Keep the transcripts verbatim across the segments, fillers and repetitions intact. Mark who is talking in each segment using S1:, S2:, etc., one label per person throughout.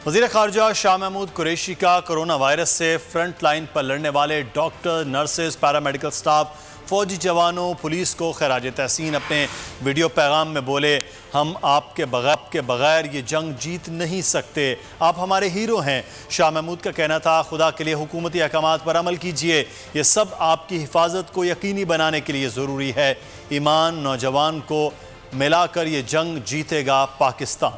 S1: वज़ीर ख़ारजा शाह महमूद कुरैशी का corona virus से फ्रंट लाइन पर लड़ने वाले डॉक्टर, नर्सेज, पैरामेडिकल स्टाफ, फौजी जवानों, पुलिस को खराज तहसीन अपने वीडियो पैगाम में बोले, हम आपके बगैर के बगैर ये जंग जीत नहीं सकते, आप हमारे हीरो हैं। शाह महमूद का कहना था, खुदा के लिए हुकूमती अहकामात पर अमल कीजिए, ये सब आपकी हिफाजत को यकीनी बनाने के लिए ज़रूरी है। ईमान नौजवान को मिलाकर ये जंग जीतेगा पाकिस्तान।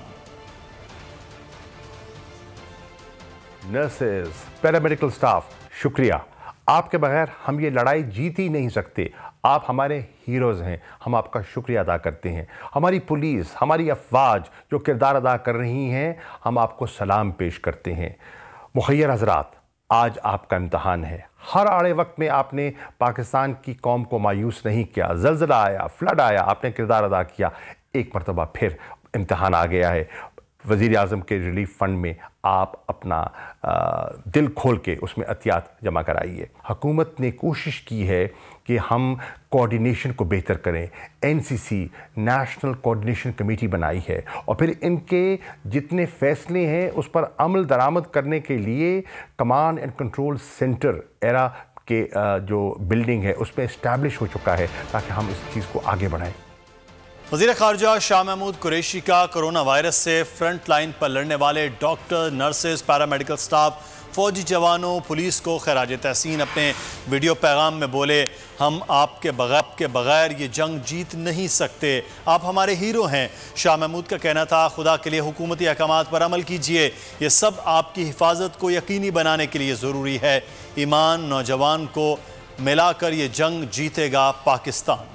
S2: नर्सेज, पैरामेडिकल स्टाफ, शुक्रिया। आपके बगैर हम ये लड़ाई जीत ही नहीं सकते। आप हमारे हीरोज़ हैं, हम आपका शुक्रिया अदा करते हैं। हमारी पुलिस, हमारी अफवाज जो किरदार अदा कर रही हैं, हम आपको सलाम पेश करते हैं। मुखय्यर हज़रात, आज आपका इम्तहान है। हर आड़े वक्त में आपने पाकिस्तान की कौम को मायूस नहीं किया। ज़लज़ला आया, फ्लड आया, आपने किरदार अदा किया। एक मरतबा फिर इम्तहान आ गया है। वज़ीर आज़म के रिलीफ फ़ंड में आप अपना आ, दिल खोल के उसमें अतियात जमा कराइए। हुकूमत ने कोशिश की है कि हम कोऑर्डिनेशन को बेहतर करें। N C C national coordination committee बनाई है और फिर इनके जितने फ़ैसले हैं उस पर अमल दरामद करने के लिए कमांड एंड कंट्रोल सेंटर एरा के आ, जो बिल्डिंग है उसमें इस्टेब्लिश हो चुका है ताकि हम इस चीज़ को आगे बढ़ाएं।
S1: वज़ीर ख़ारजा शाह महमूद कुरैशी का कोरोना वायरस से फ्रंट लाइन पर लड़ने वाले डॉक्टर, नर्सेज, पैरामेडिकल स्टाफ, फौजी जवानों, पुलिस को खराज तहसीन अपने वीडियो पैगाम में बोले, हम आपके बगैर के बगैर ये जंग जीत नहीं सकते, आप हमारे हीरो हैं। शाह महमूद का कहना था, खुदा के लिए हुकूमती अहकामात पर अमल कीजिए, ये सब आपकी हिफाजत को यकीनी बनाने के लिए ज़रूरी है। ईमान नौजवान को मिलाकर ये जंग जीतेगा पाकिस्तान।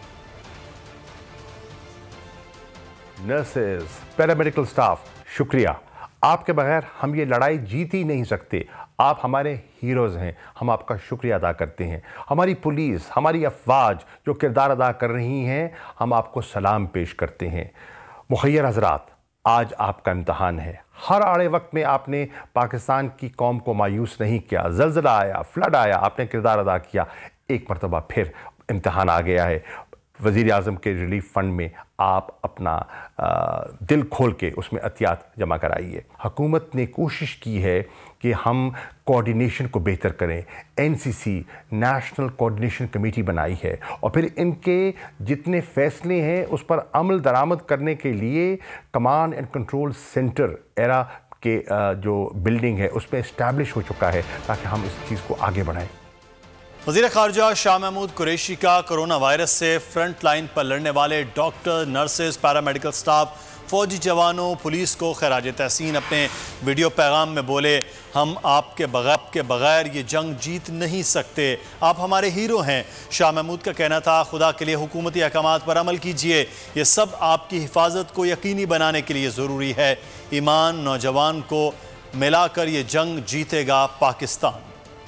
S2: नर्सेज, पैरामेडिकल स्टाफ, शुक्रिया। आपके बगैर हम ये लड़ाई जीत ही नहीं सकते। आप हमारे हीरोज़ हैं, हम आपका शुक्रिया अदा करते हैं। हमारी पुलिस, हमारी अफवाज जो किरदार अदा कर रही हैं, हम आपको सलाम पेश करते हैं। मुखय्यर हज़रात, आज आपका इम्तहान है। हर आड़े वक्त में आपने पाकिस्तान की कौम को मायूस नहीं किया। ज़लज़ला आया, फ्लड आया, आपने किरदार अदा किया। एक मरतबा फिर इम्तहान आ गया है। वज़ीर आज़म के रिलीफ फ़ंड में आप अपना आ, दिल खोल के उसमें अतियात जमा कराइए। हुकूमत ने कोशिश की है कि हम कोऑर्डिनेशन को बेहतर करें। N C C national coordination committee बनाई है और फिर इनके जितने फ़ैसले हैं उस पर अमल दरामद करने के लिए कमांड एंड कंट्रोल सेंटर एरा के आ, जो बिल्डिंग है उसमें इस्टेब्लिश हो चुका है ताकि हम इस चीज़ को आगे बढ़ाएं।
S1: वज़ीर ख़ारजा शाह महमूद कुरैशी का कोरोना वायरस से फ्रंट लाइन पर लड़ने वाले डॉक्टर, नर्सेज, पैरामेडिकल स्टाफ, फौजी जवानों, पुलिस को खराज तहसीन अपने वीडियो पैगाम में बोले, हम आपके बगैर के बगैर ये जंग जीत नहीं सकते, आप हमारे हीरो हैं। शाह महमूद का कहना था, खुदा के लिए हुकूमती अहकामात पर अमल कीजिए, ये सब आपकी हिफाजत को यकीनी बनाने के लिए ज़रूरी है। ईमान नौजवान को मिलाकर ये जंग जीतेगा पाकिस्तान।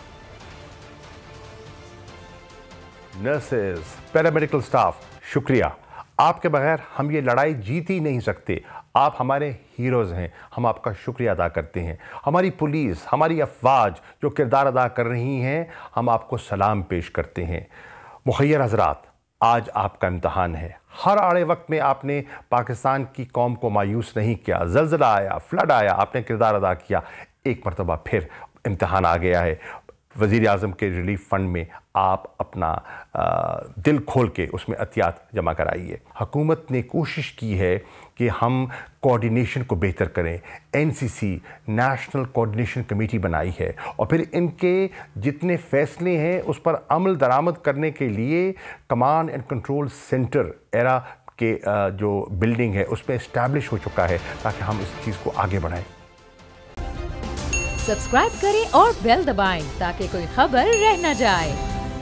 S2: नर्सेज, पैरामेडिकल स्टाफ, शुक्रिया। आपके बगैर हम ये लड़ाई जीत ही नहीं सकते। आप हमारे हीरोज़ हैं, हम आपका शुक्रिया अदा करते हैं। हमारी पुलिस, हमारी अफवाज जो किरदार अदा कर रही हैं, हम आपको सलाम पेश करते हैं। मुखय्यर हज़रात, आज आपका इम्तहान है। हर आड़े वक्त में आपने पाकिस्तान की कौम को मायूस नहीं किया। ज़लज़ला आया, फ्लड आया, आपने किरदार अदा किया। एक मरतबा फिर इम्तहान आ गया है। वज़ीर आज़म के रिलीफ फ़ंड में आप अपना आ, दिल खोल के उसमें अतियात जमा कराइए। हुकूमत ने कोशिश की है कि हम कोऑर्डिनेशन को बेहतर करें। N C C national coordination committee बनाई है और फिर इनके जितने फ़ैसले हैं उस पर अमल दरामद करने के लिए कमांड एंड कंट्रोल सेंटर एरा के आ, जो बिल्डिंग है उसमें इस्टेब्लिश हो चुका है ताकि हम इस चीज़ को आगे बढ़ाएं।
S3: सब्सक्राइब करें और बेल दबाएं ताकि कोई खबर रह न जाए।